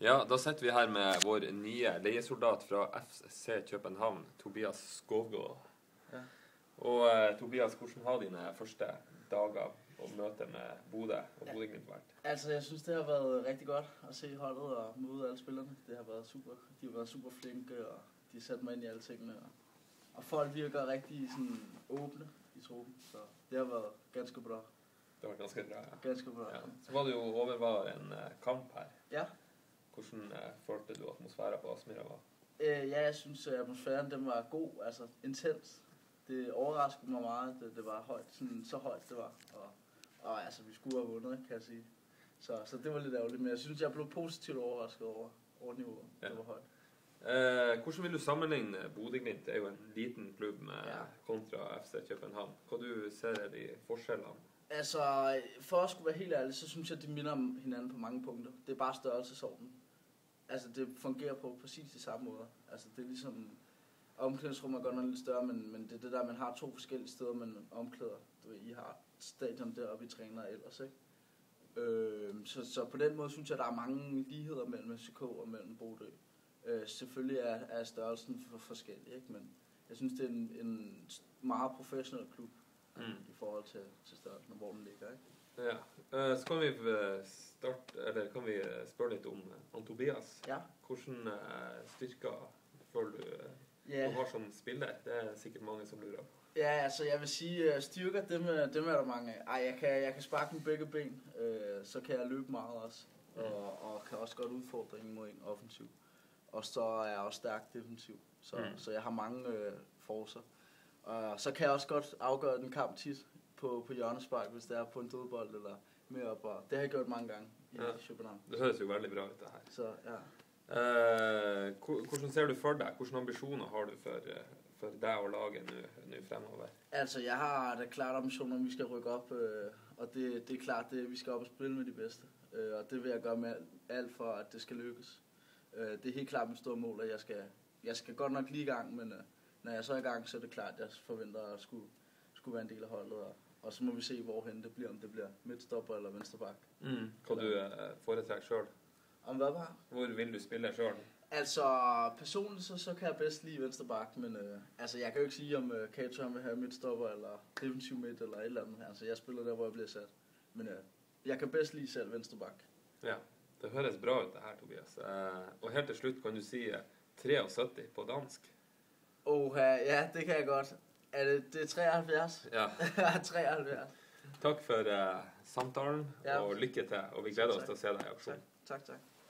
Ja, da sitter vi her med vår nye leiesoldat fra FC København, Tobias Skovgaard. Ja. Og Tobias, hvordan har dine første dager og møte med Bodø og Bodø-Glimt vært? Altså, jeg synes, det har været rigtig godt at se holdet og møde alle spillerne. Det har været super. De har været super flinke, og de har sat mig ind i alle tingene. Og folk virker rigtig sådan åbne i truppen, så det har været ganske bra. Det var ganske bra, ja. Ganske bra. Ja. Så var det jo overvar en kamp her. Ja. Hvordan følte du atmosfæren på Aspmyra var? Ja, jeg synes, at atmosfæren den var god, altså intens. Det overraskede mig meget, det var højt, sådan, så højt det var. Og altså, vi skulle have vundet, kan jeg sige. Så det var lidt ærgerligt, men jeg synes, jeg blev positivt overrasket over niveauet. Ja. Det var højt. Hvordan vil du sammenligne Bodø-Glimt? Det er jo en liten klubb med kontra FC København. Hvad du ser i forskellene? Altså, for at skulle være helt ærlig, så synes jeg, at de minder om hinanden på mange punkter. Det er bare størrelsesorden. Altså, det fungerer på præcis de samme måder. Altså, det er ligesom... Omklædningsrummet er godt nok lidt større, men det er det der, man har to forskellige steder, man omklæder. I har stadion deroppe, I træner ellers, ikke? Så på den måde synes jeg, der er mange ligheder mellem FCK og mellem Bodø. Selvfølgelig er størrelsen forskellig, ikke? Men jeg synes, det er en meget professionel klub i forhold til størrelsen, hvor den ligger, ikke? Ja. Så kan vi spørge lidt om Tobias. Ja. Hvordan styrker føler du du har som spiller? Det er sikkert mange, som lurer på. Ja, altså jeg vil sige, styrker, dem er der mange af. Jeg kan sparke med begge ben, så kan jeg løbe meget også, og kan også godt udfordre en mod en offensiv. Og så er jeg også stærk defensiv, så jeg har mange forcer. Og så kan jeg også godt afgøre den kamp tit på hjørnespark, hvis det er på en dødbold eller mere op. Og det har jeg gjort mange gange i København. Det høres jo veldig bra ut, det her. Så ja. Hvordan ser du for dig? Hvilke ambitioner har du for dig og laget nu fremover? Altså, jeg har da klart ambitioner, om vi skal rykke op, og det er klart, vi skal op og spille med de bedste. Og det vil jeg gøre med alt for, at det skal lykkes. Det er helt klart mit store mål, at jeg skal godt nok lige i gang, men når jeg så er i gang, så er det klart, at jeg forventer at skulle være en del af holdet. Og så må vi se, hvorhen det bliver, om det bliver midtstopper eller venstreback. Kan du foretrække selv? Om hvad var? Hvor vil du spille selv? Altså, personligt så kan jeg bedst lide venstreback, men altså, jeg kan jo ikke sige, om Kato vil have midtstopper eller defensiv midt eller et eller andet. Altså, jeg spiller der, hvor jeg bliver sat. Men jeg kan bedst lide selv venstreback. Ja, det høres bra ut det her, Tobias. Og helt til slut kan du sige 73 på dansk. Ja, det kan jeg godt. Det er 73? Ja. 73. Tak for samtalen, og lykke til. Og vi glæder os til at se dig i aktion. Tak.